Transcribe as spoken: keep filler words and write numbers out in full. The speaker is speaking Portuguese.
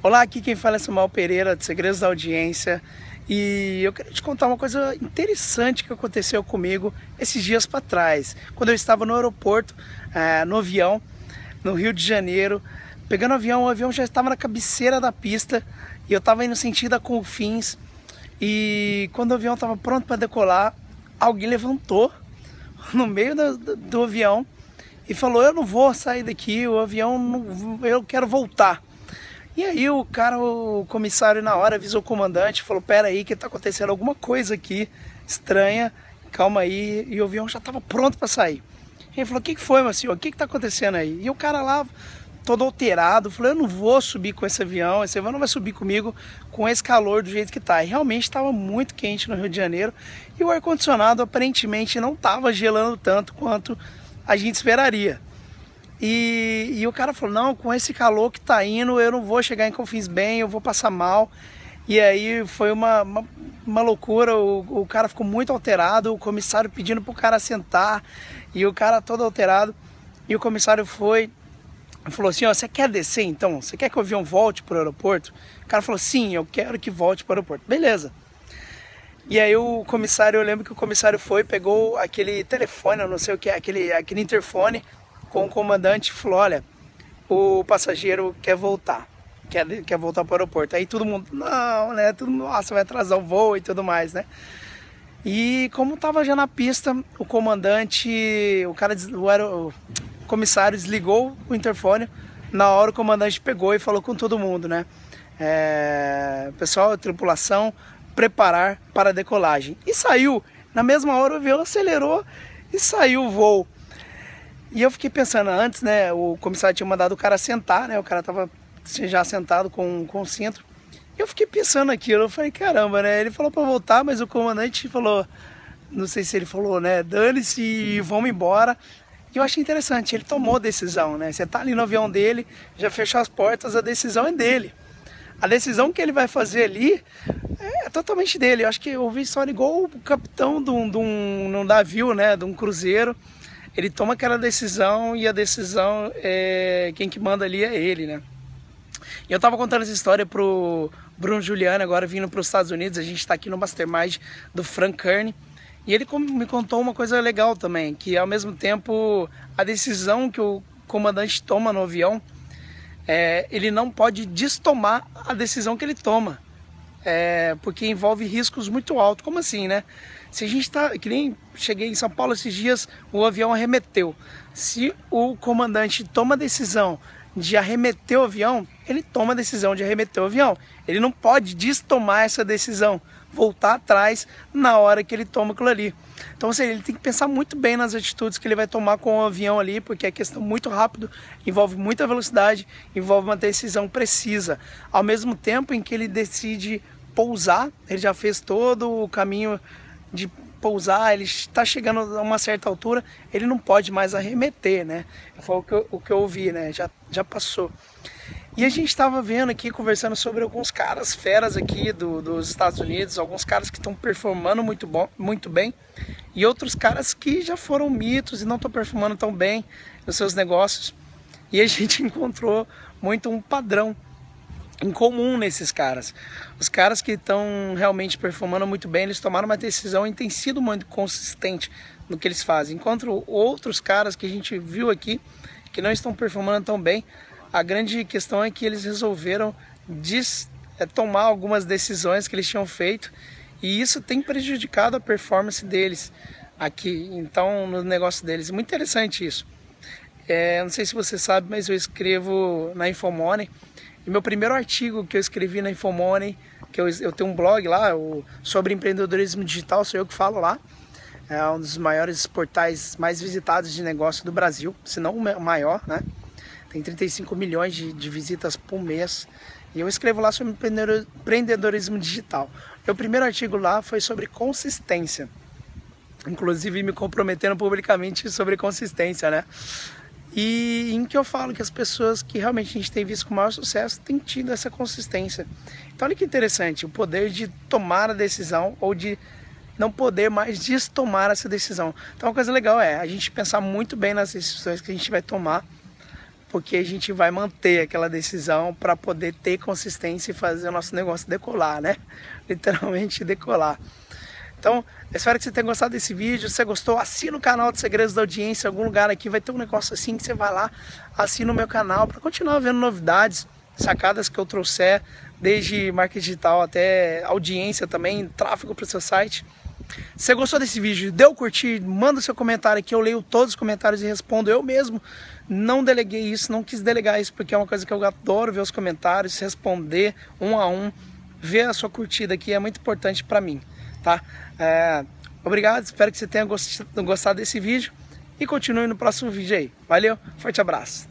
Olá, aqui quem fala é Samuel Pereira, de Segredos da Audiência, e eu queria te contar uma coisa interessante que aconteceu comigo esses dias para trás, quando eu estava no aeroporto, é, no avião, no Rio de Janeiro, pegando o avião, o avião já estava na cabeceira da pista e eu estava indo sentido a Confins, e quando o avião estava pronto para decolar, alguém levantou no meio do, do, do avião e falou: eu não vou sair daqui, o avião, não, eu quero voltar. E aí o cara, o comissário na hora avisou o comandante, falou: pera aí que tá acontecendo alguma coisa aqui estranha, calma aí. E o avião já estava pronto para sair. Ele falou: o que que foi, meu senhor? O que que tá acontecendo aí? E o cara lá, todo alterado, falou: eu não vou subir com esse avião, esse avião não vai subir comigo com esse calor do jeito que tá. E realmente estava muito quente no Rio de Janeiro e o ar-condicionado aparentemente não estava gelando tanto quanto a gente esperaria. E, e o cara falou: não, com esse calor que tá indo, eu não vou chegar em Confins bem, eu vou passar mal. E aí foi uma, uma, uma loucura, o, o cara ficou muito alterado, o comissário pedindo pro cara sentar, e o cara todo alterado. E o comissário foi, falou assim: ó, você quer descer então? Você quer que o avião volte pro aeroporto? O cara falou: sim, eu quero que volte pro aeroporto. Beleza. E aí o comissário, eu lembro que o comissário foi, pegou aquele telefone, eu não sei o que é, aquele, aquele interfone, com o comandante, falou: olha, o passageiro quer voltar, quer, quer voltar para o aeroporto. Aí todo mundo, não, né, tudo, nossa, vai atrasar o voo e tudo mais, né. E como estava já na pista, o comandante, o cara, o, aer, o comissário desligou o interfone. Na hora o comandante pegou e falou com todo mundo, né, é, pessoal, tripulação, preparar para a decolagem. E saiu, na mesma hora o avião acelerou e saiu o voo. E eu fiquei pensando antes, né, o comissário tinha mandado o cara sentar, né, o cara tava já sentado com, com o cinto. E eu fiquei pensando aquilo, eu falei: caramba, né, ele falou para voltar, mas o comandante falou, não sei se ele falou, né, dane-se e vamos embora. E eu achei interessante, ele tomou decisão, né, você tá ali no avião dele, já fechou as portas, a decisão é dele. A decisão que ele vai fazer ali é totalmente dele. Eu acho que eu ouvi história igual o capitão de um, de um, num navio, né, de um cruzeiro. Ele toma aquela decisão e a decisão, é, quem que manda ali é ele, né? E eu tava contando essa história pro Bruno Giuliani, agora vindo para os Estados Unidos. A gente tá aqui no Mastermind do Frank Kern. E ele me contou uma coisa legal também, que ao mesmo tempo a decisão que o comandante toma no avião, é, ele não pode destomar a decisão que ele toma. É, porque envolve riscos muito altos. Como assim, né? Se a gente tá, que nem cheguei em São Paulo esses dias, o avião arremeteu. Se o comandante toma a decisão de arremeter o avião, ele toma a decisão de arremeter o avião. Ele não pode destomar essa decisão, voltar atrás na hora que ele toma aquilo ali. Então, assim, ele tem que pensar muito bem nas atitudes que ele vai tomar com o avião ali, porque é questão muito rápido, envolve muita velocidade, envolve uma decisão precisa. Ao mesmo tempo em que ele decide pousar, ele já fez todo o caminho de pousar, ele está chegando a uma certa altura, ele não pode mais arremeter, né? Foi o que eu, o que eu ouvi, né? Já, já passou. E a gente estava vendo aqui, conversando sobre alguns caras feras aqui do, dos Estados Unidos, alguns caras que estão performando muito, bom, muito bem, e outros caras que já foram mitos e não estão performando tão bem nos seus negócios. E a gente encontrou muito um padrão em comum nesses caras. Os caras que estão realmente performando muito bem, eles tomaram uma decisão e têm sido muito consistente no que eles fazem. Enquanto outros caras que a gente viu aqui, que não estão performando tão bem, a grande questão é que eles resolveram des, é, tomar algumas decisões que eles tinham feito, e isso tem prejudicado a performance deles aqui, então, no negócio deles. Muito interessante isso. É, não sei se você sabe, mas eu escrevo na Infomoney. E meu primeiro artigo que eu escrevi na Infomoney, que eu, eu tenho um blog lá o, sobre empreendedorismo digital, sou eu que falo lá. É um dos maiores portais mais visitados de negócio do Brasil, se não o maior, né? Tem trinta e cinco milhões de, de visitas por mês. E eu escrevo lá sobre empreendedorismo digital. Meu primeiro artigo lá foi sobre consistência. Inclusive me comprometendo publicamente sobre consistência, né? E em que eu falo que as pessoas que realmente a gente tem visto com maior sucesso têm tido essa consistência. Então olha que interessante, o poder de tomar a decisão ou de não poder mais destomar essa decisão. Então uma coisa legal é a gente pensar muito bem nas decisões que a gente vai tomar porque a gente vai manter aquela decisão para poder ter consistência e fazer o nosso negócio decolar, né? Literalmente decolar. Então, espero que você tenha gostado desse vídeo. Se você gostou, assina o canal de Segredos da Audiência. Em algum lugar aqui vai ter um negócio assim que você vai lá, assina o meu canal para continuar vendo novidades, sacadas que eu trouxer, desde marketing digital até audiência também, tráfego para o seu site. Se você gostou desse vídeo, dê o curtir, manda o seu comentário aqui, eu leio todos os comentários e respondo eu mesmo. Não deleguei isso, não quis delegar isso, porque é uma coisa que eu adoro ver os comentários, responder um a um, ver a sua curtida aqui é muito importante para mim, tá? É, obrigado, espero que você tenha gostado desse vídeo e continue no próximo vídeo aí. Valeu, forte abraço!